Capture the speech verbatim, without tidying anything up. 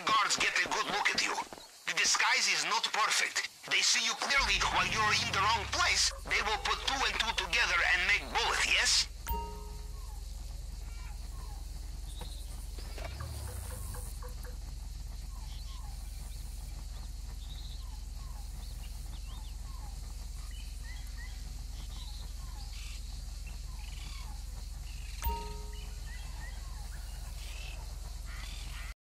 guards get a good look at you. The disguise is not perfect. They see you clearly while you're in the wrong place. They